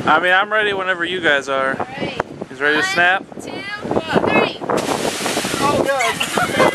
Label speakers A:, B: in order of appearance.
A: I mean, I'm ready whenever you guys are.
B: All right.
A: He's ready to snap?
B: 1, 2, 3.
C: Oh, God.